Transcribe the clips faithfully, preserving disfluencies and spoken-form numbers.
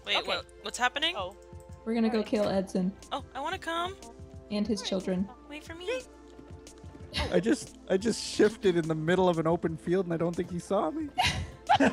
Wait, Okay. what? What's happening? Oh. We're gonna go Alright. kill Edson Oh, I want to come. and his children. Wait for me. I just I just shifted in the middle of an open field and I don't think he saw me. Oh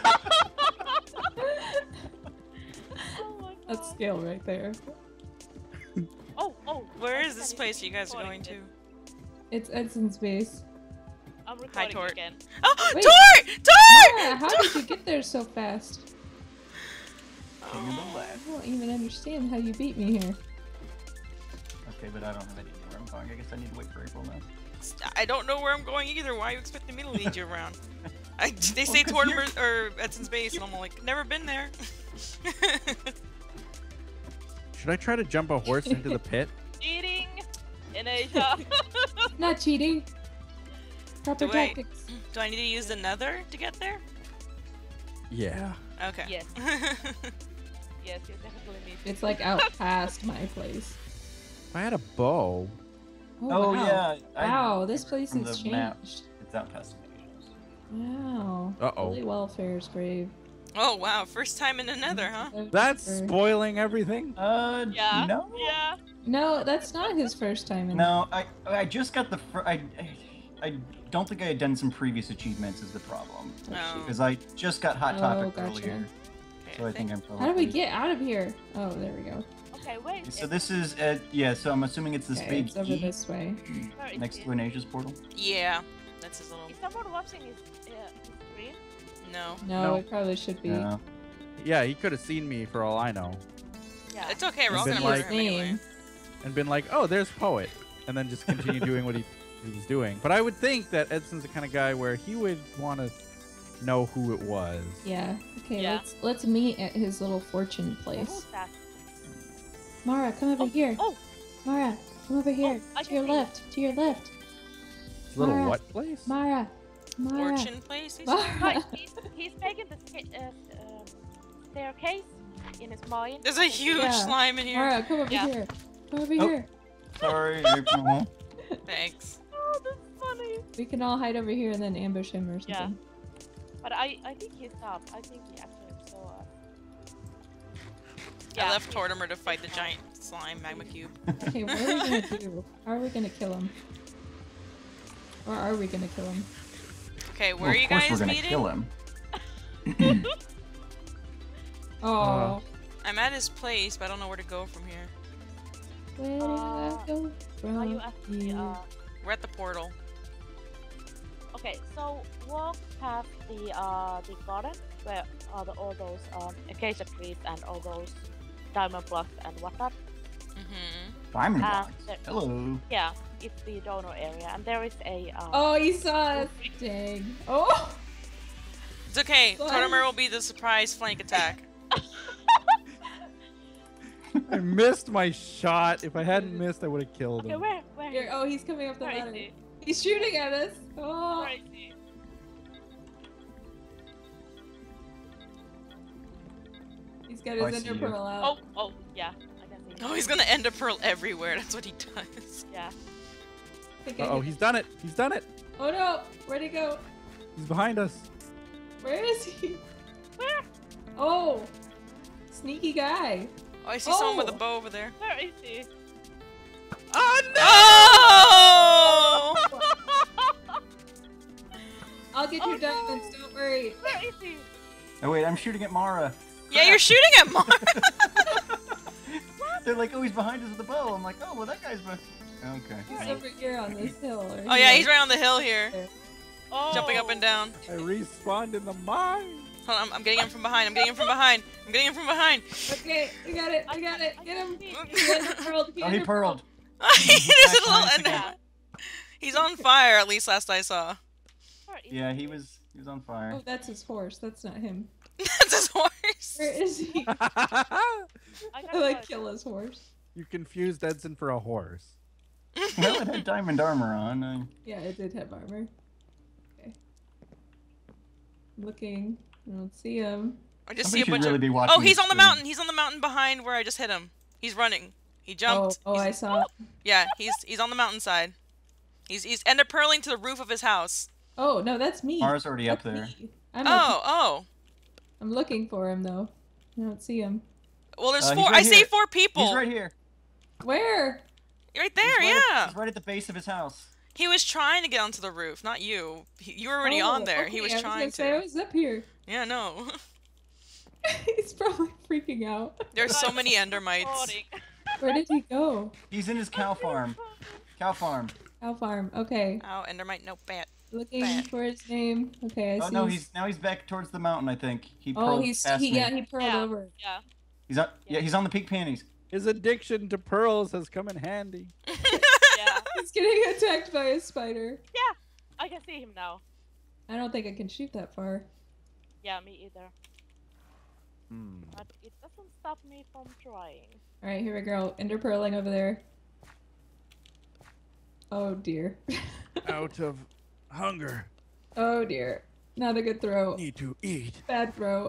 my god. That's skill right there. Oh, oh. Where I is think this I place need you guys are recording going to? It's Edson's base. I'm recording Tort. again. Oh, Wait. Tort! Tort! Mara, how did you get there so fast? King of the left. I don't even understand how you beat me here. Okay, but I don't have any where I'm going. I guess I need to wait for April now. I don't know where I'm going either. Why are you expecting me to lead you around? I, they say Well, 'cause Tortimer or Edson's base, and I'm like, never been there. Should I try to jump a horse into the pit? Cheating in Asia. Not cheating. Proper Do I- tactics. Do I need to use the nether to get there? Yeah. Okay. Yes. Yes, you definitely need to. It's like out past my place. If I had a bow. Oh, Oh, wow. yeah. I- Wow, this place from has the map. changed. It's out past the nations. Wow. Uh-oh. Holy welfare's grave. Oh wow, first time in the nether, huh? That's Super. spoiling everything. Uh, Yeah. no. Yeah. No, that's not his first time in. No, I I just got the fr- I, I I don't think I had done some previous achievements is the problem Oh. because I just got hot Oh, topic gotcha. earlier, Okay, so I think I'm probably. How do we get out of here? Oh, there we go. Okay, wait. So this is uh, yeah. So I'm assuming it's this Okay, big it's over E this way. Where is next it? to an Asia's portal. Yeah, that's his little. Is someone watching his, uh, his screen? No, No, No. it probably should be. Yeah. Yeah, he could have seen me for all I know. Yeah. it's okay. We're all Been gonna like- murder him anyway. Name. And been like, oh, there's Poet. And then just continue doing what he, he was doing. But I would think that Edson's the kind of guy where he would want to know who it was. Yeah. Okay, Yeah. let's let's meet at his little fortune Oh, place. who's that? Mara, come over Oh, here. oh, Mara, come over here. I to can your see. left. To your left. His little Mara. what place? Mara. Mara. Fortune place. he said? guys, Mara. he's, he's taking the sta- uh, uh, staircase in his mind. There's a huge Yeah. slime in here. Mara, come over Yeah. here. Come over Oh. here. Sorry, April. Thanks. Oh, that's funny. We can all hide over here and then ambush him or Yeah. something. But I, I think he stopped. I think he actually saw us. I left Tortimer to fight the giant slime magma cube. Okay, what are we gonna do? How are we gonna kill him? Or are we gonna kill him? Okay, where Well, are you of course guys we're gonna meeting? kill him. Oh, Uh, I'm at his place, but I don't know where to go from here. where do I go from Are you at the, here? uh, We're at the portal. okay, so walk past the uh the garden where are the, all those um acacia trees and all those diamond blocks and whatnot. Mm-hmm. Diamond Uh, blocks. there- Hello. Yeah, it's the donor area, and there is a um, Oh, he saw us. Dang. Oh! It's okay. Slime. Tortimer will be the surprise flank attack. I missed my shot. If I hadn't missed, I would have killed Okay, him. where where Here, oh, he's coming up the where is ladder. he? He's shooting at us. Oh. Where is he? He's got Oh, I his see ender you. pearl out. Oh oh yeah, I can see. Oh, he's gonna end a pearl everywhere. That's what he does. Yeah. I think I Uh oh, hit- he's done it. He's done it. Oh no! Where'd he go? He's behind us. Where is he? Where Oh! Sneaky guy. Oh, I see someone with a Oh. bow over there. where is he? Oh Oh! I'll get Oh, your no. diamonds, don't worry. Where is he? Oh wait, I'm shooting at Mara. Yeah, you're shooting at Mark. They're like, oh, he's behind us with a bow. I'm like, oh, well, that guy's behind. Okay. He's over here on this hill. or Oh yeah, he he's right on the hill here, Oh. jumping up and down. I respawned in the mine. Hold on, I'm, I'm getting him from behind. I'm getting him from behind. I'm getting him from behind. Okay, I got it, I got it. Get him. see He it. ender pearled. Oh, he pearled. There's a little Nice ender. again. He's on fire. At least last I saw. Where is Yeah, he was he was on fire. Oh, that's his horse. That's not him. That's his horse. Where is he? I I gotta like go. kill his horse. You confused Edson for a horse. Well, it had diamond armor on. I... Yeah, it did have armor. Okay. I'm looking. I don't see him. I just Somebody see a should bunch really of. be watching Oh, he's this on the stream. mountain. He's on the mountain behind where I just hit him. He's running. He jumped. Oh, oh, He's- I saw. Yeah, he's he's on the mountainside. He's he's ender pearling to the roof of his house. Oh no, that's me. Mara's already up That's there. me. I'm Oh, oh. I'm looking for him though. I don't see him. Well, there's Uh, he's four. right I see here. four people. He's right here. Where? Right there, He's right yeah. At, he's right at the base of his house. He was trying to get onto the roof, not you. He, you were already Oh, on there. He okay, was I trying gonna say I to. was up here. Yeah, no. He's probably freaking out. There's so Guys, many endermites. recording. Where did he go? He's in his cow farm. Cow farm. Cow farm. Okay. Oh, endermite, no bat. Looking Bad. for his name. Okay, I Oh see. no, his- he's now he's back towards the mountain. I think he. Oh, pearled he's past he me. yeah he pearled Yeah. over. Yeah. He's on. Yeah, he's on the pink panties. His addiction to pearls has come in handy. Yeah. He's getting attacked by a spider. I can see him now. I don't think I can shoot that far. Yeah, me either. Hmm. But it doesn't stop me from trying. All right, here we go. Ender pearling over there. Oh dear. Out of hunger, Oh dear. Not a good throw. need to eat. Bad throw.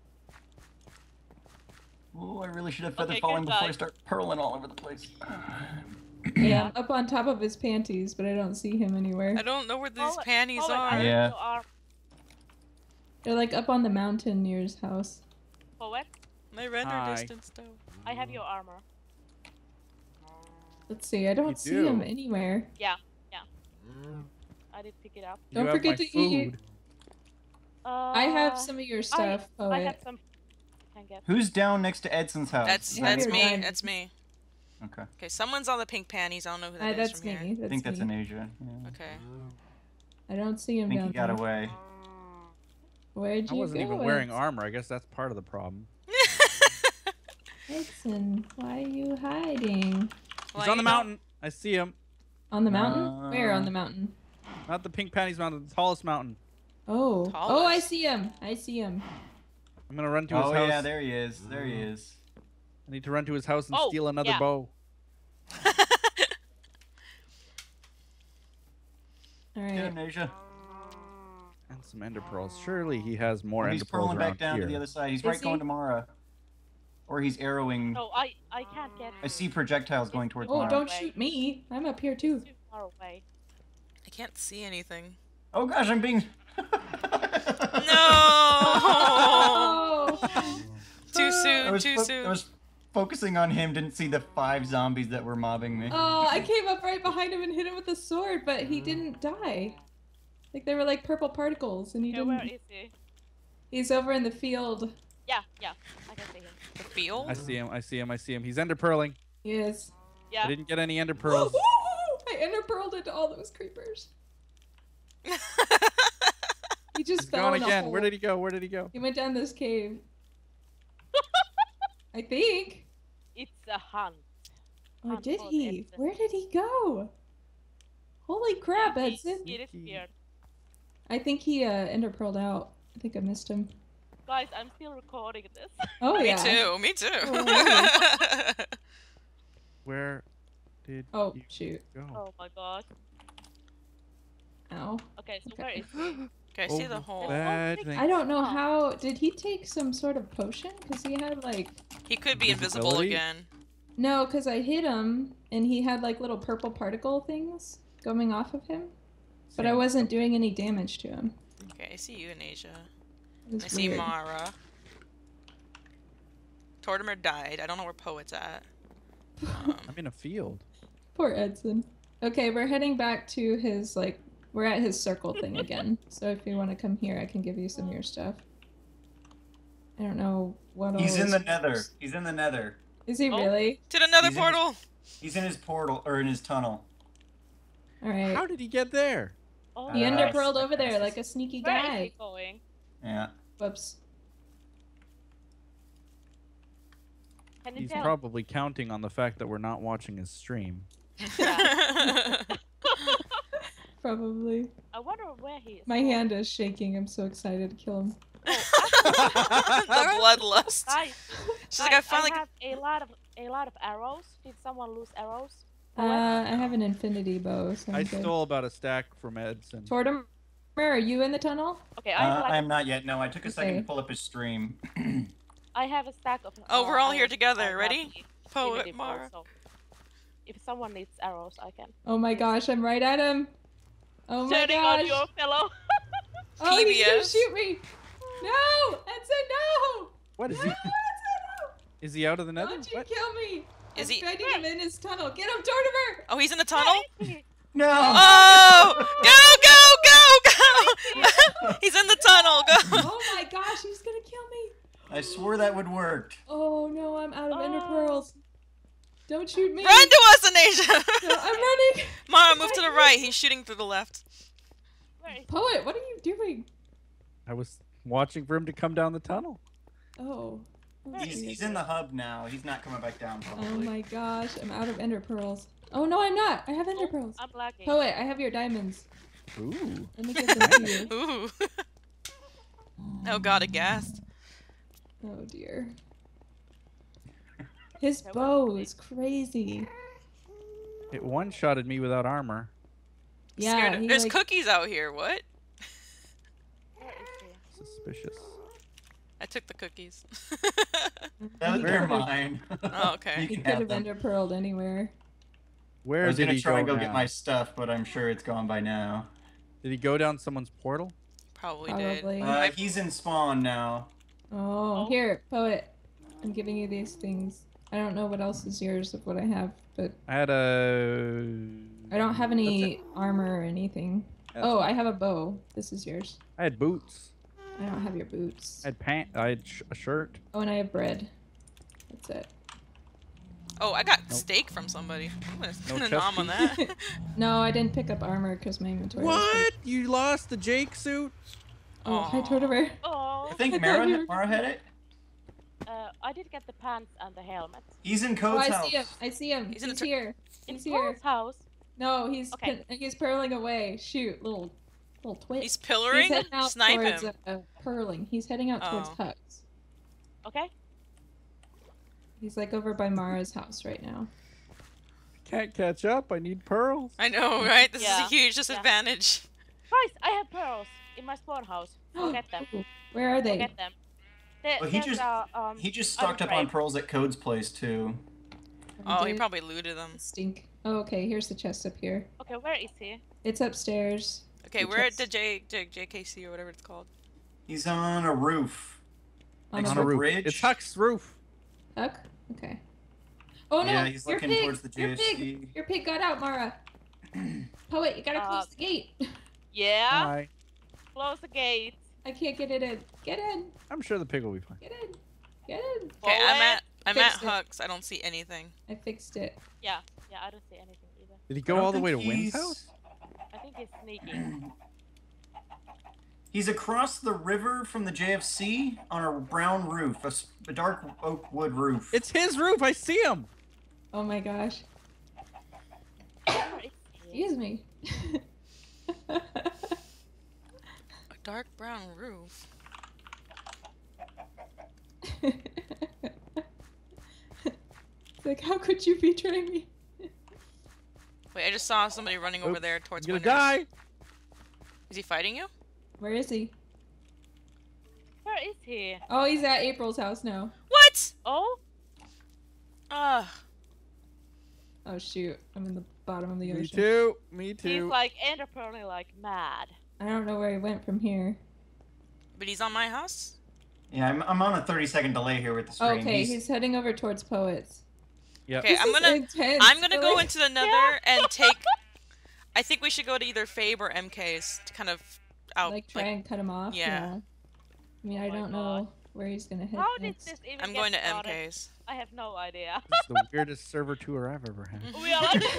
Oh, I really should have feather Okay, falling good before I job. start pearling all over the place. Yeah, I'm up on top of his panties, but I don't see him anywhere. I don't know where these Forward- panties forward, I are. have Yeah. your arm. They're like up on the mountain near his house. Forward. My render Hi. distance though. I have your armor. Let's see. I don't You see him do. anywhere. I did pick it up. Don't you have forget my to eat. food. Uh, I have some of your stuff, I poet. have some. Can get. Who's down next to Edson's house? That's You have that's your me. rhyme. That's me. Okay. Okay, someone's on the pink panties. I don't know who Uh, that is that's from me. here. That's I think that's me. in Asia. Yeah. Okay. I don't see I him think down he got there. away. Where'd I you wasn't go? even wearing Edson? armor. I guess that's part of the problem. Edson, why are you hiding? Well, He's on the you don't- mountain. I see him. On the mountain? Where on Uh, the mountain? Not the Pink Panties Mountain, the tallest mountain. Oh. Oh, I Tallest. see him. I see him. I'm gonna run to his Oh house. yeah, there he is. There he is. I need to run to his house and Oh, steal another yeah. bow. All Get him, right. Asia. And some ender pearls. Surely he has more Oh, ender he's pearls purling around back down here. to the other side. He's Is right going he? to Mara. Or he's arrowing. No, I I can't get. I see projectiles going towards Oh, Mara. don't shoot me. I'm up here too. Too far away. I can't see anything. Oh gosh, I'm being. No. Oh. Too I soon. was Too fo- soon. I was focusing on him, didn't see the five zombies that were mobbing me. Oh, I came up right behind him and hit him with a sword, but he didn't die. Like they were like purple particles, and he Okay, didn't. where is he? He's over in the field. Yeah, yeah. I can see him. The field. I see him. I see him. I see him. He's ender pearling. He is. Yeah. I didn't get any ender pearls. I ender pearled into all those creepers. He just He's fell gone in a again. hole. Where did he go? Where did he go? He went down this cave. I think. It's a hunt. Or Hunt did for he? Edson. Where did he go? Holy crap, He- Edson. He disappeared. I think he uh ender pearled out. I think I missed him. Guys, I'm still recording this. Oh Me yeah. too. Me too. Oh, Where did Oh you shoot. go? Oh my god. Ow. Okay, so Okay. where is he? Okay, I see the Oh, hole. bad I thing. I don't know how. Did he take some sort of potion? Because he had like. He could be invisible Invisibility? again. No, because I hit him and he had like little purple particle things coming off of him. But I Same. wasn't doing any damage to him. Okay, I see you in Asia. It was I see weird. Mara. Tortimer died. I don't know where Poet's at. Um, I'm in a field. Poor Edson. Okay, we're heading back to his like. We're at his circle thing again. So if you want to come here, I can give you some of your stuff. I don't know what all He's in is- the nether. He's in the nether. Is he Oh. really? to another He's in- portal. He's in his portal or in his tunnel. All right. How did he get there? Oh, He Uh, ender I pearled see. over there like a sneaky where is guy. he going? Yeah. Whoops. Can you He's tell? probably counting on the fact that we're not watching his stream. Probably. I wonder where he is. My Oh, hand is shaking. I'm so excited to kill him. The bloodlust. Guys, She's like, I guys, finally. have a lot of a lot of arrows. Did someone lose arrows? Uh, I have an infinity bow, so I'm I good. stole about a stack from Edson. Tortimer, are you in the tunnel? Okay, I have Uh, like I am not yet. No, I took a second Okay. to pull up his stream. I have a stack of. Oh, uh, we're all here arrows. together. I have Ready? the Poet, infinity bow, Mara. so if someone needs arrows, I can. Oh my gosh, I'm right at him. Oh my Turning gosh. on your fellow. Oh, he's gonna P B S. shoot me. No! Edson, no! What is No, he? Edson, no! Is he out of the nether? Don't you What? kill me! Is I'm he- finding him in his tunnel. Get him, Tortimer! Oh, he's in the tunnel? No! Oh! Go, go, go, go! He's in the tunnel. Go. Oh my gosh, he's gonna kill me! I swore that would work. Oh no, I'm out of ender Oh. pearls. Don't shoot me! Run to us, Anasia. No, I'm running! Mara, move to the right. He's shooting through the left. Where is Poet, what are you doing? I was watching for him to come down the tunnel. Oh. Oh, He's, geez. he's in the hub now. He's not coming back down, Oh probably. my gosh, I'm out of ender pearls. Oh no, I'm not! I have ender Oh, pearls. I'm lagging. Poet, I have your diamonds. Ooh. Let me give them to you. Ooh. Oh god, aghast. Oh dear. His Okay, bow what- is crazy. It one-shotted me without armor. Yeah, Scared of- he, There's like- cookies out here. What? Where is he? Suspicious. I took the cookies. That- he They're could've- mine. Oh, okay. You He can could have have them. ender pearled anywhere. Where I was did gonna he try go and go now? get my stuff, but I'm sure it's gone by now. Did he go down someone's portal? Probably, did. Probably. Uh, he's in spawn now. Oh, Oh. here, Poet. I'm giving you these things. I don't know what else is yours of what I have, but I had a. I don't have any That's it. armor or anything. That's Oh, it. I have a bow. This is yours. I had boots. I don't have your boots. I had pant. I had sh- a shirt. Oh, and I have bread. That's it. Oh, I got Nope. steak from somebody. I'm gonna No put a chest nom on piece? that. No, I didn't pick up armor because my inventory was full. What? You lost the Jake suit? Oh, hi, Aw. Tortimer. Oh, I think I thought Mara, you were- Mara had it. uh, I did get the pants and the helmet. He's in Oh, Code's I house. see him. I see him. He's He's, in the tur- here. In He's here. Paul's house. No, he's Okay. pin- he's purling away. Shoot, little little twit. He's He's pillaring? heading out Snipe towards him. uh, purling. He's heading out towards Oh. Hugs. Okay. He's like over by Mara's house right now. Can't catch up. I need pearls. I know, right? This is Yeah. a huge disadvantage. Guys, I have pearls in my spawn house. Go get them. Ooh, where are Go they? get them. There, Well, he there's just- a, um, He just other stocked up on crate. pearls at Code's place too. Oh, he Did- probably looted them. stink. Oh, okay. Here's the chest up here. Okay, where is he? It's upstairs. Okay, The we're at chest. the J, J JKC or whatever it's called. He's on a roof. On Next a On a to roof. bridge? It's Huck's roof. Huck? Okay. Oh no! Yeah, he's your looking pig! towards the Your J F C. pig! Your pig got out, Mara. Poet, you gotta Uh, close the gate. Yeah. Hi. Close the gate. I can't get it in. Get in. I'm sure the pig will be fine. Get in. Get in. Okay, I'm Forward. at I'm at Fixed it. Huck's. I don't see anything. I fixed it. Yeah. Yeah, I don't see anything either. Did he I go don't all the way to think Wynn's he's- house? I think he's sneaking. He's across the river from the J F C on a brown roof, a, s- a dark oak wood roof. It's his roof. I see him. Oh my gosh. Where is he? Excuse me. A dark brown roof. It's like, how could you betray me? Wait, I just saw somebody running over Oops, there towards You're gonna Winners. die. Is he fighting you? Where is he? Where is he? Oh, he's at April's house now. What? Oh? Ugh. Oh shoot, I'm in the bottom of the Me ocean. too. Me He's too. like enterpreneur like mad. I don't know where he went from here. But he's on my house? Yeah, I'm, I'm on a thirty second delay here with the stream. Okay, He's- he's heading over towards Poets. Yep. Okay, This I'm is gonna intense, I'm gonna go really. into the nether and take I think we should go to either Fabe or M K's to kind of out like try and cut him off. yeah. I mean, Oh I my don't God. know where he's gonna head How did next. this even I'm get going to started? M K's. I have no idea. This is the weirdest server tour I've ever had. We are like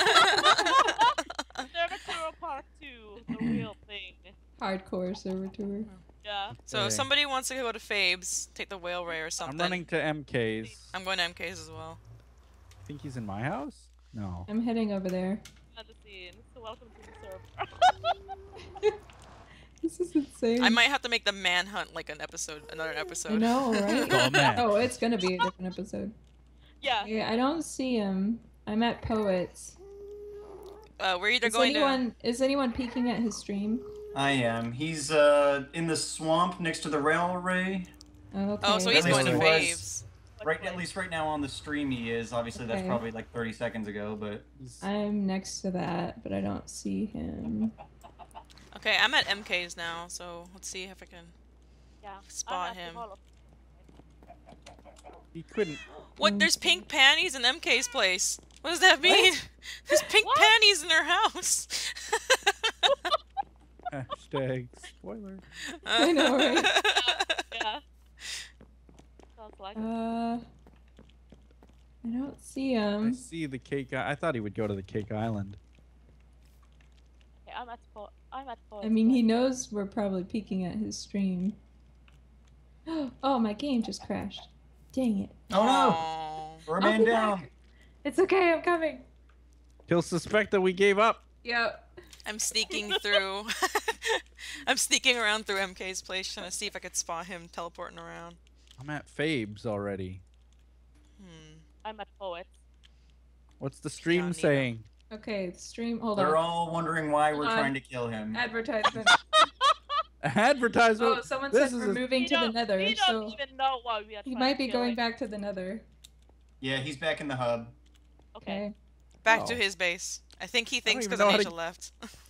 Server Tour Part two, the real thing. Hardcore server tour. Yeah. So Okay. if somebody wants to go to Fabe's, take the whale ray or something. I'm running to M K's. I'm going to M K's as well. Think he's in my house? No. I'm heading over there. At the scene. So welcome to the server. This is insane. I might have to make the manhunt like an episode, another I episode. know, right? Oh, man. Oh, it's gonna be a different episode. yeah. Yeah, I don't see him. I'm at Poets. Uh, we're either Is going anyone is anyone peeking at his stream? I am. He's uh in the swamp next to the railway. Oh, okay. to. Oh, so he's At least going to he was. Fabe's. Right, at least right now on the stream he is. Obviously that's Okay. probably like thirty seconds ago, but He's- I'm next to that, but I don't see him. Okay, I'm at M K's now, so let's see if I can Yeah. spot I'm at the him. Hall of- He couldn't. What? There's pink panties in M K's place. What does that mean? There's pink What? panties in her house. Hashtag spoiler. I know, right? Yeah. Sounds like. Uh, I don't see I him. see the cake. I, I thought he would go to the cake island. Okay, I'm at four. I'm at four. I mean, he knows we're probably peeking at his stream. Oh, my game just crashed. Dang it. Oh no! Aw. We're a I'll man be down. back. It's okay, I'm coming. He'll suspect that we gave up. Yep. I'm sneaking through. I'm sneaking around through M K's place trying to see if I could spot him teleporting around. I'm at Fabe's already. Hmm. I'm at poets. What's the stream Not neither. saying? Okay, the stream. Hold They're on. all wondering why we're Hold on. trying to kill him. Advertisement. Advertisement. Oh, someone This said is we're a- moving We to the don't- nether, We so don't even know why we are. he trying might to be kill going him. back to the nether. Yeah, he's back in the hub. Okay. Okay. Back to Oh. his base. I think he thinks even because know how Anisha to- left.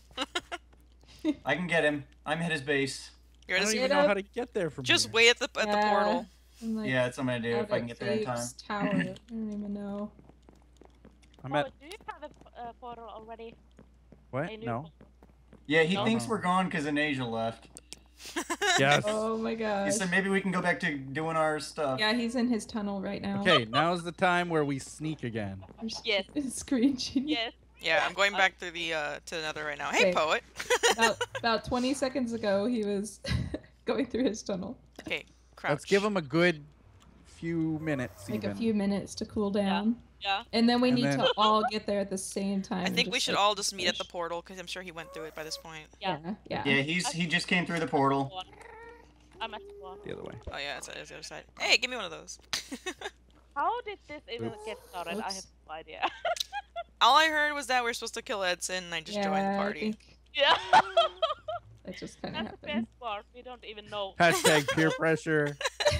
I can get him. I'm at his base. You're I don't just, even Get know up. how to get there from just here. wait at the at the Yeah. portal. I'm like, Yeah, that's what I'm gonna do out if I can at get there in time. Fabe's tower. I don't even know. I'm Oh, at do you have a uh, portal already? what? A new No. portal? Yeah, he No. thinks we're gone because Anasia left. Yes. Oh my He gosh. said maybe we can go back to doing our stuff. Yeah, he's in his tunnel right now. Okay, now's the time where we sneak again. I'm s- Yes. Screen cheating. Yes. Yeah, I'm going back to the uh to another right now. Hey, Okay. poet. About, about twenty seconds ago, he was going through his tunnel. Okay, crouch. Let's give him a good few minutes. Like even. a few minutes to cool down. Yeah. And then we And need then- to all get there at the same time. I and think we just, should like, all just meet at the push. portal because I'm sure he went through it by this point. Yeah. Yeah, yeah. Yeah, he's he just came through the portal. One. I'm at one. the other way. Oh yeah, it's, it's the other side. Hey, give me one of those. How did this even Oops. get started? I Oops. have no idea. All I heard was that we are supposed to kill Edson, and I just yeah, joined the I party. think yeah. that just kind of That's the happened. best part. We don't even know. Hashtag peer pressure.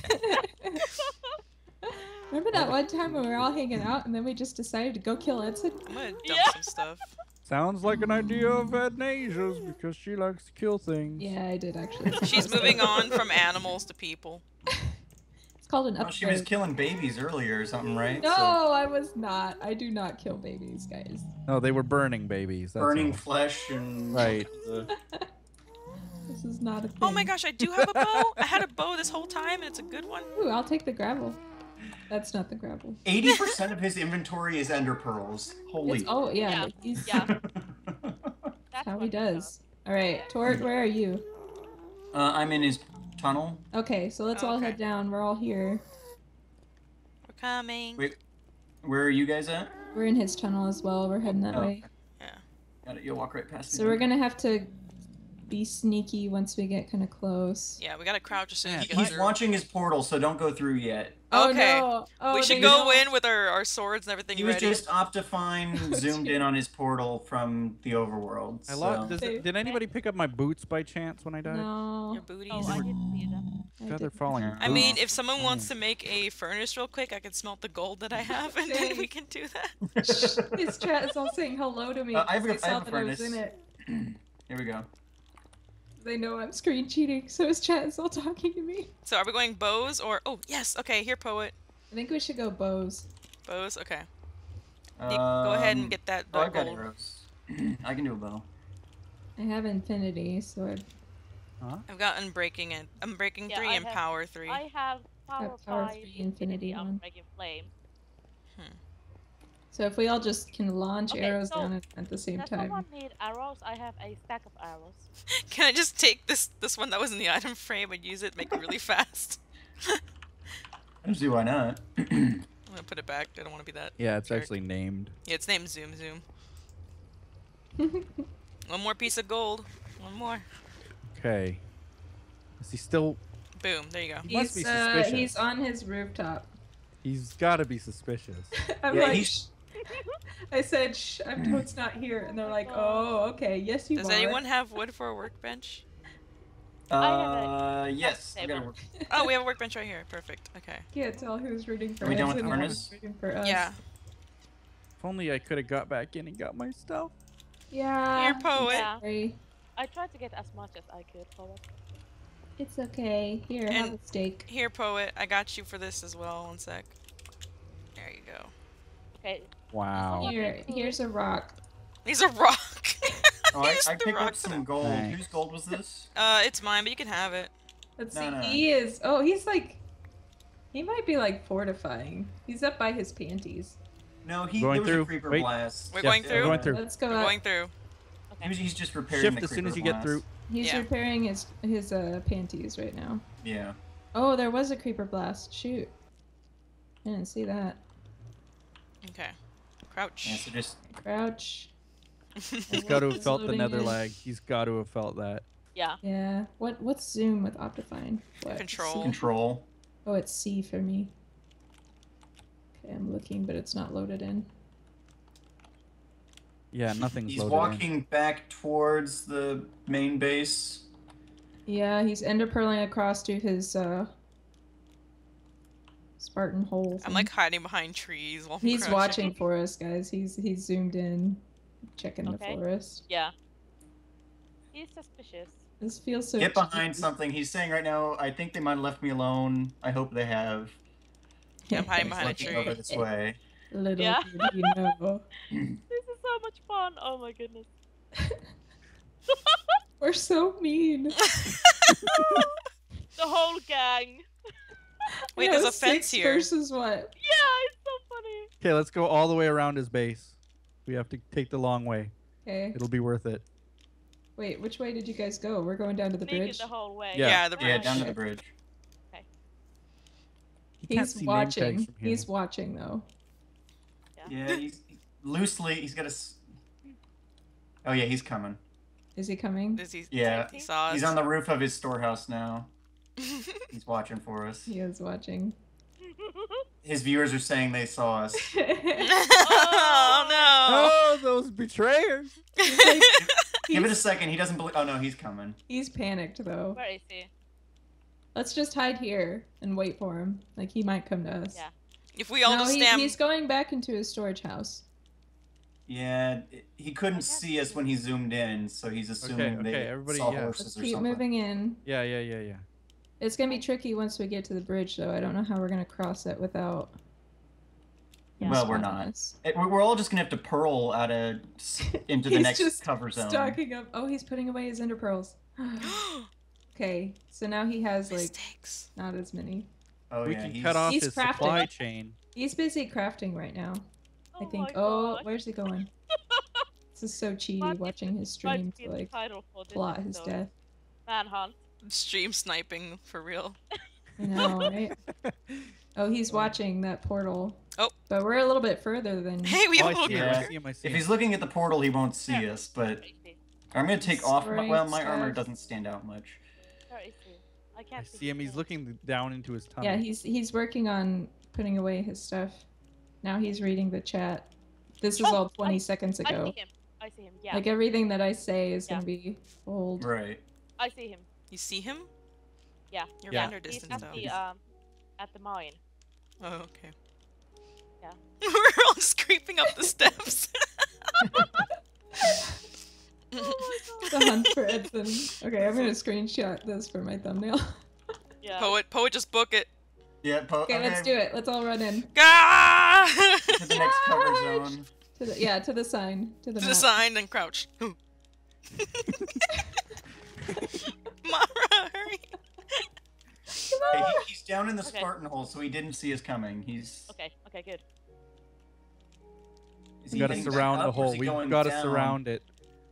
Remember that one time when we were all hanging out and then we just decided to go kill Edson? I'm gonna dump Yeah. some stuff. Sounds like an idea of Adnasia's because she likes to kill things. Yeah, I did actually. She's moving on from animals to people. It's called an Well, she was upgrade. killing babies earlier or something, right? No, So, I was not. I do not kill babies, guys. No, they were burning babies. That's burning all. flesh and Right. the- This is not a thing. Oh my gosh, I do have a bow. I had a bow this whole time, and it's a good one. Ooh, I'll take the gravel. That's not the gravel. eighty percent of his inventory is ender pearls. Holy. It's, oh yeah, Yeah, he's yeah. that's That's how what he we does. All right, Tort, where are you? uh, I'm in his tunnel. Okay, so let's Oh, all okay. head down. We're all here. We're coming. Wait, where are you guys at? We're in his tunnel as well. We're heading that Oh. way. Got it. You'll walk right past me. So we're gonna have to be sneaky once we get kind of close. Yeah, we gotta crouch as soon as Yeah, you get He's through. launching his portal, so don't go through yet. Oh Okay. no! Oh, we they should go know. in with our, our swords and everything He was ready. just Optifine zoomed in on his portal from the overworld. I So. lost. Does, They- did anybody pick up my boots by chance when I died? No. Your booties. Oh, I didn't see them. I God, they're didn't. falling. Yeah. I mean, Ooh. if someone wants to make a furnace real quick, I can smelt the gold that I have, and then we can do that. His chat is all saying hello to me. Uh, I have 'cause a- they I saw have a that I was furnace. in it. Here we go. They know I'm screen cheating, so his chat is all talking to me. So are we going bows or... Oh, yes. Okay, here, poet. I think we should go bows. Bows? Okay. Nick, go ahead and Um, get that, Oh, that I've got gold. arrows. I can do a bow. I have infinity, so I've I've got Unbreaking and Unbreaking Yeah, three I and have- Power three. I have power, power five, three, infinity one. unbreaking flame. So if we all just can launch Okay, arrows so down at, at the same Does time. someone need arrows? I have a stack of arrows. Can I just take this this one that was in the item frame and use it, make it really fast? I don't see why not. I'm gonna put it back. I don't want to be that. Yeah, it's jerk. actually named. Yeah, it's named Zoom Zoom. One more piece of gold. One more. Okay. Is he still? Boom. There you go. He must be He's, uh, suspicious. he's on his rooftop. He's got to be suspicious. I'm Yeah, like, he's- I said, Shh, I'm Toad's not here, and they're like, oh, okay, yes you Does are. anyone have wood for a workbench? Uh, yes. I table. gotta work. Oh, we have a workbench right here. Perfect. Okay. Can't tell who's rooting for Are we us done with and furnace? who's rooting for us. Yeah. If only I could have got back in and got my stuff. Yeah. Here, poet. Yeah. Sorry. I tried to get as much as I could for it. It's okay. Here, have And- a steak. Here, poet, I got you for this as well. One sec. There you go. Okay. Wow. Here, here's a rock. He's a rock. Oh, I, Used I the picked rock up for some that. gold. Thanks. Whose gold was this? Uh, it's mine, but you can have it. Let's No, see. no. He is. Oh, he's like. He might be like fortifying. He's up by his panties. No, he Going there was through. a creeper Wait. blast. We're Yeah, going we're through. going through. Let's go We're up. going through. He was, he's just repairing Shift the as soon as creeper you get blast. through. He's Yeah. repairing his his uh, panties right now. Yeah. Oh, there was a creeper blast. Shoot. I didn't see that. Okay. Crouch. Yeah, so just Crouch. He's got to have It's felt the loading nether in. lag. He's got to have felt that. Yeah. Yeah. What what's zoom with Optifine? What? Control. C? control. Oh, it's C for me. Okay, I'm looking, but it's not loaded in. Yeah, nothing's He's loaded in. walking back towards the main base. Yeah, he's ender pearling across to his uh Spartan hole. I'm thing. like hiding behind trees while I'm He's crouching. watching for us, guys. He's he's zoomed in, checking Okay. the forest. Yeah. He's suspicious. This feels so. Get behind cheesy. something. He's saying right now, I think they might have left me alone. I hope they have. Yeah, I'm hiding He's behind a looking tree. over this way. Little Yeah. did he know. This is so much fun. Oh my goodness. We're so mean. The whole gang. Wait, Yeah, there's a six fence here. Versus what? Yeah, it's so funny. Okay, let's go all the way around his base. We have to take the long way. Okay. It'll be worth it. Wait, which way did you guys go? We're going down to the Sneak it bridge. the whole way. Yeah. Yeah, the Yeah, bridge. down to the bridge. He can't He's see name watching. tags from here. He's watching though. Yeah, he's loosely. He's got a. s- Oh yeah, he's coming. Is he coming? Is he? Yeah, He saw us. he's on the roof of his storehouse now. He's watching for us. He is watching. His viewers are saying they saw us. Oh Oh, those betrayers! He's, like, Give it a he's, second. He doesn't believe. Oh no, he's coming. he's panicked though. Where is he? Let's just hide here and wait for him. Like he might come to us. Yeah. no! If we all no, just he- stand, he's going back into his storage house. Yeah, it- he couldn't see us when he zoomed in, so he's assuming okay, they everybody, saw yeah. horses Let's or keep something. moving in. Yeah, yeah, yeah, yeah. It's gonna be tricky once we get to the bridge, though. I don't know how we're gonna cross it without. him Well, we're spotting not. us. It- we're we're all just gonna have to pearl out of into the He's next just cover zone. Stocking up. Oh, he's putting away his ender pearls. Okay, so now he has like mistakes. not as many. Oh we yeah, can he's, cut off He's his crafting. supply chain. He's busy crafting right now. I Oh think. my Oh, gosh. where's he going? This is so cheaty Might be- watching his Might stream be to the like title for this plot his episode. death. Manhunt. Stream sniping for real. I know, right? Oh, he's watching that portal. Oh. But we're a little bit further than. Hey, we Oh, I all see him, Yeah. I see him, I see if him. he's looking at the portal, he won't see Yeah. us. But Where is he? I'm gonna take off. My, well, my Destroying armor stuff. doesn't stand out much. Where is he? I I can't see him. his He's name. looking down into his tunnel. Yeah, he's he's working on putting away his stuff. Now he's reading the chat. This is Oh, all twenty I- seconds I ago. see him. I see him. Yeah. Like everything that I say is Yeah. gonna be old. Right. I see him. You see him? Yeah. You're Yeah. render He's distance at though. the um, at the mine. Oh, okay. Yeah. We're all just creeping up the steps. The hunt for Edson. Okay, I'm gonna screenshot this for my thumbnail. Yeah. Poet, poet, just book it. Yeah. Po- Okay, let's do it. Let's all run in. Gah! To the next cover zone. To the, yeah, to the sign. To the To the map. sign and crouch. Mara, hurry. Hey, he, he's down in the Okay. Spartan hole, so he didn't see us coming. He's. Okay. Okay. Good. Is We he gotta heading back surround the up, or is hole. he We going gotta down? surround it.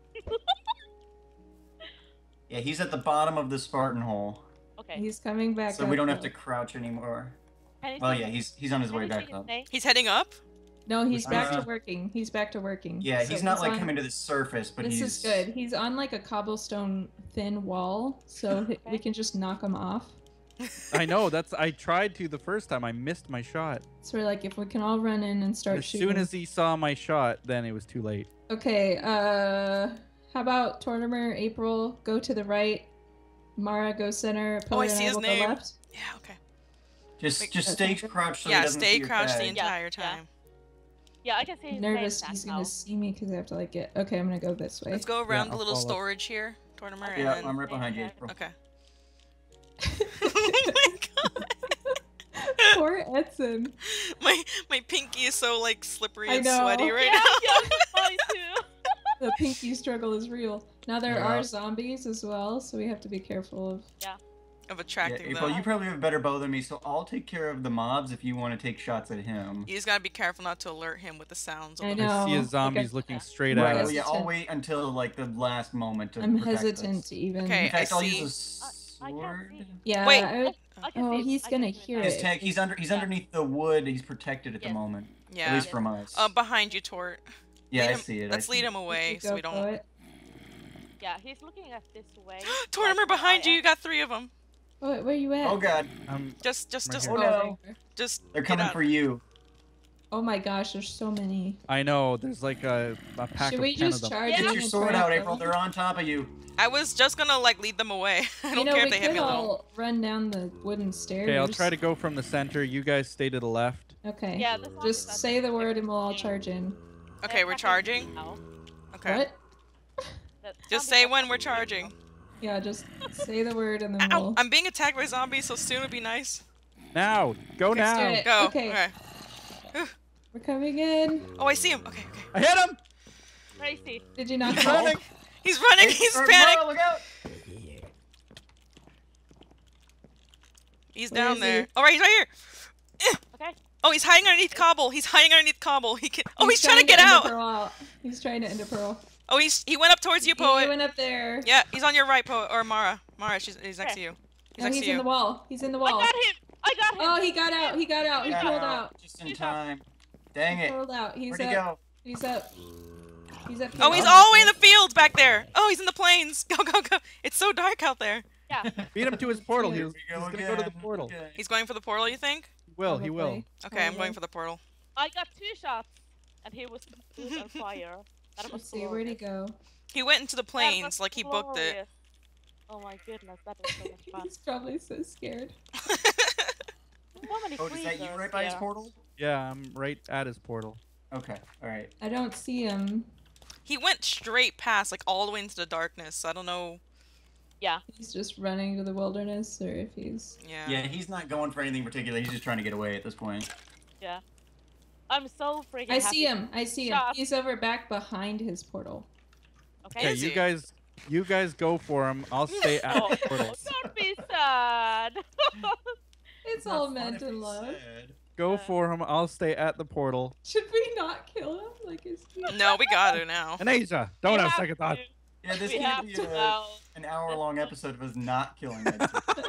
Yeah, he's at the bottom of the Spartan hole, Okay. He's coming back. so up, we don't have though. to crouch anymore. Can you Well, see- yeah, he's he's on his can way you see back his up. name? He's heading up? No, he's back Uh, to working. He's back to working. Yeah, So he's not like on- coming to the surface, but This he's. is good. He's on like a cobblestone thin wall, so h- we Okay. can just knock him off. I know. That's. I tried to the first time. I missed my shot. So we're like, if we can all run in and start As shooting. soon as he saw my shot, then it was too late. Okay, uh, how about Tortimer, April, go to the right, Mara, go center, Oh, I Pillar and see his will go name. left. Yeah, okay. Just Wait, just okay. stay crouched so he Yeah, doesn't see stay your crouched the tag. Yeah, entire yeah. time. Yeah, I can see his Nervous, name he's tag gonna now. see me because I have to like get. Okay, I'm gonna go this way. Let's go around the I'll little follow. storage here, Tortimer, Yeah, and I'm then... right behind you, April. Okay. Oh my god. Poor Edson. My my pinky is so like slippery I and know. sweaty right Yeah, now. yeah, mine too. The pinky struggle is real. Now there Yeah. are zombies as well, so we have to be careful of. Of Yeah, attracting April, them. you probably have a better bow than me, so I'll take care of the mobs if you want to take shots at him. You just gotta be careful not to alert him with the sounds of I them. know. I see a like zombies I- looking straight Right, at well, us. yeah, I'll hesitant. wait until like the last moment to I'm protect hesitant us. to even. Okay. In fact, I I'll see. use a I can't sword. see. Yeah. Wait. I would- I can Oh, see it. he's I gonna can see it hear now. His it. tag, he's under, he's Yeah. underneath the wood. He's protected at the Yes. moment, Yeah. at least from us. Uh, behind you, Tort. yeah, Lead I him- see it. I Let's see lead it. him away You so go we don't. poet. Yeah, he's looking at this way. Tortimer, like, behind I you. am. You got three of them. Oh, where you at? Oh god, I'm Just, just, Right just, here. Oh, no. there. just. they're get coming out. for you. Oh my gosh, there's so many. I know. There's like a, a pack Should of we ten just of them. charge Yeah. in Get your and sword try out, to April. kill They're on top of you. I was just gonna like lead them away. I them? don't You know, care we if they hit could me a little. all run down the wooden stairs. Okay, I'll try to go from the center. You guys stay to the left. Okay. Yeah, the zombies Just are say the word and we'll all attacking. charge in. Okay, They're we're attacking charging. now. Okay. What? The Just zombies say are when we're attacking charging. Yeah, just say the word and then Ow! we'll. I'm being attacked by zombies, so soon would be nice. Now, go Let's do now. it. Go. Okay. Okay. We're coming in. Oh, I see him. Okay, okay. I hit him. Crazy. Did you not He's fall? running. He's running. Hey, He's Mara, panicked. Look out! He's Where down is there. he? All right, he's right here. Okay. Oh, he's hiding underneath cobble. He's hiding underneath cobble. He can. Oh, he's, trying, to trying get ender out. pearl out. He's trying to ender pearl. Oh, he's he went up towards you, He poet. went up there. Yeah, he's on your right, poet. Or Mara. Mara, she's he's next to you. He's No, next he's to in you. the wall. He's in the I wall. got him. I got him. Oh, he got out. He got out. He Got pulled out out. just in He's up. time. Dang He it. pulled out. He's Where'd he up. go? He's up. He's up. Oh, here. he's all the way in the fields back there. Oh, he's in the plains. Go, go, go. It's so dark out there. Yeah. Beat him to his portal. He Here was, Here he's we gonna go to the again. portal. Okay. He's going for the portal, you think? He will. He will. Probably. Okay, I'm Probably. going for the portal. I got two shots, and he was, he was on fire. That was Let's see. Where'd he glorious. go? He went into the That plains, was like he booked it. glorious. Oh my goodness, that was so much fun. He's probably so scared. So many Oh, is that you creepers right by his here. portal? Yeah, I'm right at his portal. Okay, alright. I don't see him. He went straight past, like all the way into the darkness. So I don't know. Yeah. He's just running to the wilderness, or if he's. Yeah. Yeah, he's not going for anything particular. He's just trying to get away at this point. Yeah. I'm so freaking I happy. see him. I see him. Shot. He's over back behind his portal. Okay. Okay, Is you he? guys, you guys go for him. I'll stay at Oh, the portal. don't be sad. It's all meant in love. Go Yeah. for him. I'll stay at the portal. Should we not kill him? Like, is he? No, we got it now. And Asia, don't We have have second thought. to. Yeah, this We can't have be to a, now. an hour-long episode of us not killing Edson.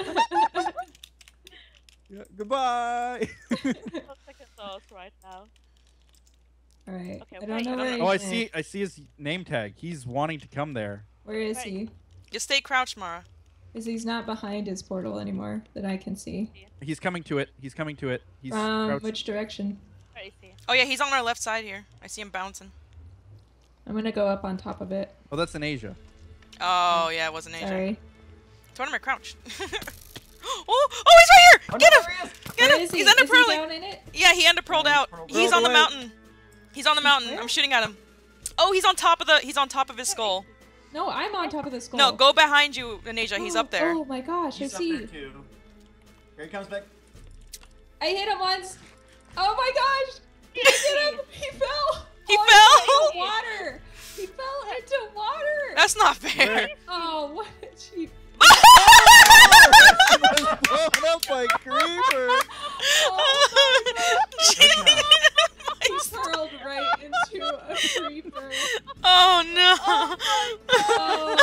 Yeah, goodbye. No second thoughts right now. Alright. Okay, I don't wait. know where he oh, I went. see. I see his name tag. He's wanting to come there. Where is Right. he? Just stay crouched, Mara. Because he's not behind his portal anymore that I can see. He's coming to it. He's coming to it. He's From crouched. which direction? Where is he? Oh yeah, he's on our left side here. I see him bouncing. I'm gonna go up on top of it. Oh, that's in Asia. Oh yeah, it wasn't Asia. Sorry. Tortimer, crouch. oh, oh, he's right here. Oh, Get no, him. there he is! Get Where him. is he? He's under Is he pearling. down in it? Yeah, he under pearled Yeah, out. pearled He's out. on the Pearled away. mountain. He's on the mountain. Where? I'm shooting at him. Oh, he's on top of the. He's on top of his skull. No, I'm on top of the skull. No, go behind you, Asia. He's up there. Oh my gosh, He's I up see. there too. Here he comes back. I hit him once. Oh my gosh! I hit him. He fell. He oh, fell? Into water. He fell into water. That's not fair. Where? Oh, what a cheap. He was blown up by creeper. Oh Gee, He nice. curled right into a creeper. Oh no. Oh.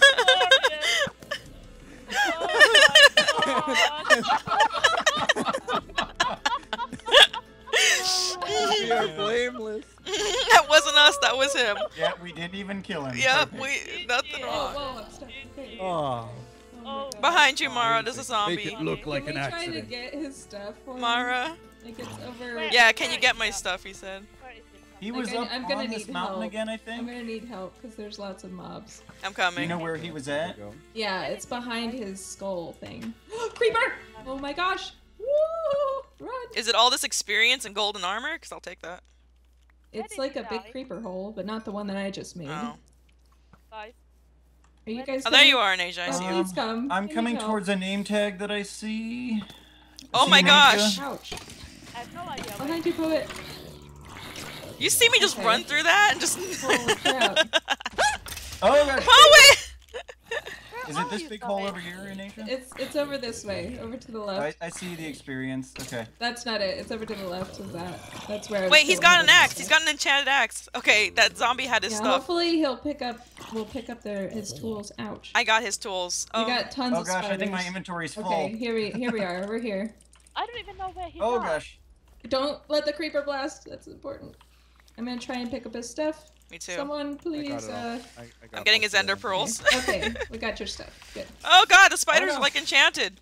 We are blameless. That wasn't us. That was him. Yeah, we didn't even kill him. Yep, Perfect. we nothing Oh, wrong. whoa, I'm stuck. Okay. Oh, Oh, Oh. Behind you, Mara. There's a make zombie. it look Can like we an try to accident. get his stuff for him? Mara. Like it's over. Wait. Yeah, can you get my stuff? He said. He Like, was I- up I'm gonna on this need mountain help. again, I I'm think. gonna need help because there's lots of mobs. I'm Do you coming. know where he was at? Yeah, it's behind his skull thing. Creeper! Oh my gosh! Woo! Run! Is it all this experience and golden armor? Cause I'll take that. It's did like you a big die? creeper hole, but not the one that I just made. Oh. Guys, Are you guys? Oh, there coming? you are, in Asia. I Oh, see you. please come. I'm Can you coming help? towards a name tag that I see. I Oh see my an gosh. Asia. Ouch! I have no idea. where- Behind you, poet. You see me just Okay. run through that and just. Holy crap! Oh gosh. Poet! Is Where it are this you big hole going? over here in Asia? It's it's over this way, over to the left. I, I see the experience. Okay. That's not it. It's over to the left of that. That's where. I was Wait, he's going got an with this axe. He's stuff. got an enchanted axe. Okay, that zombie had his Yeah, stuff. hopefully he'll pick up. We'll pick up their his tools. Ouch. I got his tools. We Oh, got tons Oh of gosh, spiders. I think my inventory's full. Okay, here we here we are. Over here. I don't even know where he Oh died. gosh. Don't let the creeper blast. That's important. I'm gonna try and pick up his stuff. me too. Someone, I got please. it all. Uh, I, I got I'm getting most his of it. ender pearls. okay, we got your stuff. Good. Oh god, the spiders no. are like enchanted.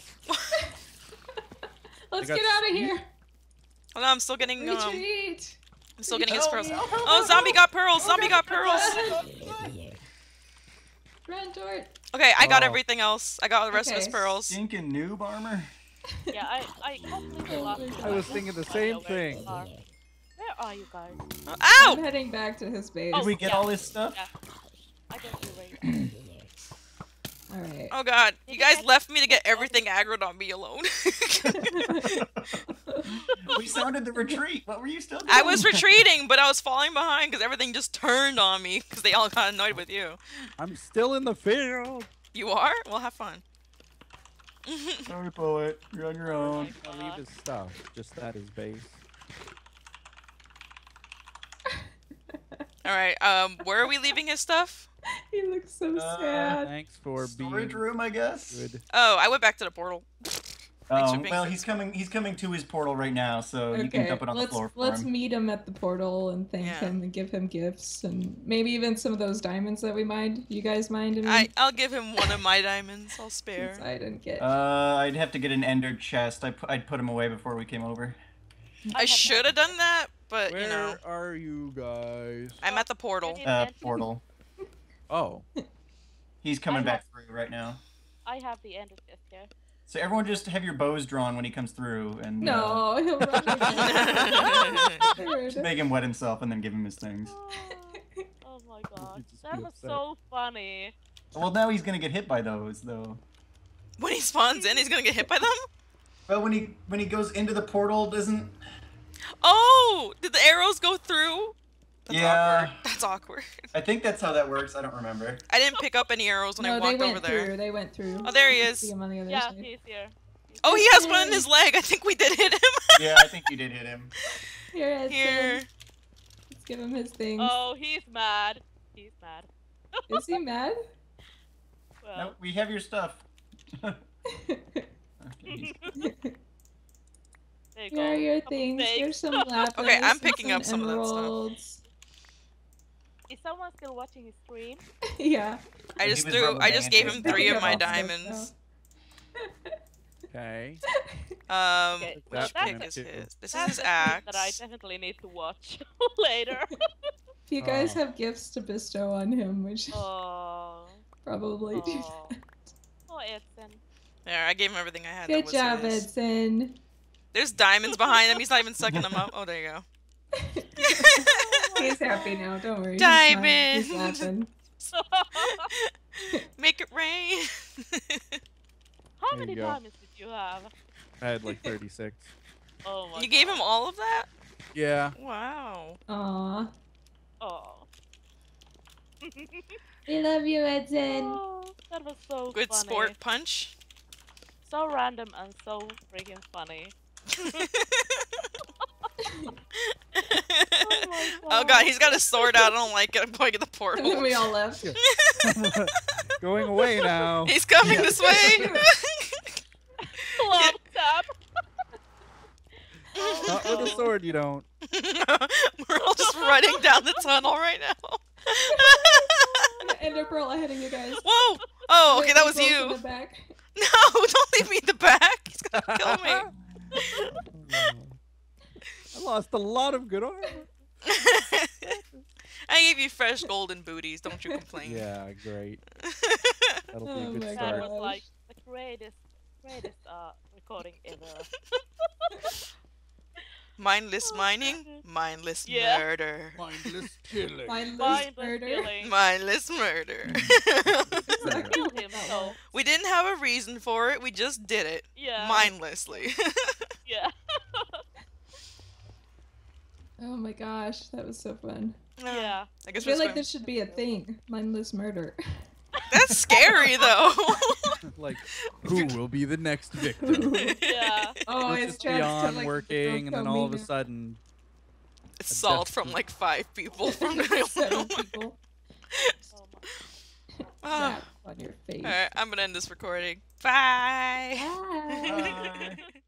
Let's got get out of here. Oh no, I'm still getting um, Retreat. I'm still getting his Help, pearls. help, help, Oh, help, zombie help. got pearls. Zombie got pearls. Run, Tort. Okay, I got Oh. everything else. I got the rest of his Okay. pearls. Stinking noob armor. Yeah, I, I completely lost you I was guys. thinking the I know same where thing. you are. Where are you guys? Oh, I'm ow! heading back to his base. Did we get yeah. all this stuff? Yeah. I guess you're right. All right. Oh god, you Did you guys guys- left me to get everything aggroed on me alone. We sounded the retreat. What were you still doing? I was retreating, but I was falling behind because everything just turned on me because they all got annoyed with you. I'm still in the field. You are? Well, have fun. Sorry, poet. You're on your own. I'll leave his stuff just at his base. All right. Um, where are we leaving his stuff? He looks so Uh, sad. Thanks for Storage being room, I guess. good. Oh, I went back to the portal. Thanks for Um, being well, good. he's coming. He's coming to his portal right now, so you can Okay, dump it on let's the floor for let's him. meet him at the portal and thank Yeah. him and give him gifts and maybe even some of those diamonds that we mined. You guys mined? I mean, I I'll give him one of my diamonds. I'll since spare. I didn't get. Uh, I'd have to get an ender chest. I pu- I'd put him away before we came over. I have should have done that, but Where you know, are you guys? I'm at the portal. Did Uh, Enter- portal. Oh, He's coming I back through right now. I have the ender chest here. So everyone just have your bows drawn when he comes through, and uh, No, he'll run again. make him wet himself, and then give him his things. Oh, oh my gosh, just that be was upset. so funny. Well, now he's gonna get hit by those, though. When he spawns in, he's gonna get hit by them. Well, when he when he goes into the portal, doesn't? Oh, did the arrows go through? That's Yeah. awkward. That's awkward. I think that's how that works. I don't remember. I didn't pick up any arrows when no, I they walked went over there. through. They went through. Oh, there he You can is. See him on the other Yeah, side. he's here. He's Oh, he here. has one in his leg. I think we did hit him. Yeah, I think you did hit him. Here, Edson. Here. Let's give him his things. Oh, he's mad. He's mad. Is he mad? Well, No, we have your stuff. Okay, he's- there you Here go. are your Couple things. steaks. Here's some lapis. Okay, I'm and picking up some of that stuff. emeralds. Is someone still watching his stream? Yeah. I He just was threw. rubber I just gave him banding. three of my Yeah. diamonds. okay. Um, Okay, which well, That's that's, pick gonna is do. his? This is that's his a thing axe. that I definitely need to watch later. If you guys Oh. have gifts to bestow on him, we should Oh, probably do oh, that. oh, Edson. There, I gave him everything I had. that Good was job, his. Edson. There's diamonds behind him. He's not even sucking them up. Oh, there you go. He's happy now. Don't worry. He's not- Diamond. He's laughing. Make it rain. How There you many go. diamonds did you have? I had like thirty-six. Oh my You gave God. him all of that? Yeah. Wow. Aw. Oh. We love you, Edson. Oh, that was so Good funny. sport punch. So random and so freaking funny. Oh my Oh god, he's got his sword out. I don't like it. I'm going to the And then portal. we all left. Going away now. He's coming this way. Love tap. Not with a sword, you don't. We're all just running down the tunnel right now. Ender Pearl ahead of you guys. Whoa! Oh, okay, Wait, that was close in you. the back. No, don't leave me in the back. He's gonna kill me. I lost a lot of good armor. I gave you fresh golden booties. Don't you complain. Yeah, great. That'll be a Oh good my That start. was gosh. like the greatest, greatest uh recording ever. Mindless mining, Mindless Yeah. murder. Mindless killing. Mindless Mindless murder. killing. Mindless murder. We killed him, so We didn't have a reason for it. We just did it yeah. mindlessly. Yeah. Oh my gosh, that was so fun. Yeah. I I guess feel we're like supposed- this should be a thing. Mindless murder. That's scary though. Like, who will be the next victim? Yeah. Oh, It's it's just beyond working, and then all of a sudden, It's A salt death from heap. like five people from Seven people. Oh my. Ah. Zap on your face. Alright, I'm gonna end this recording. Bye. Bye. Bye.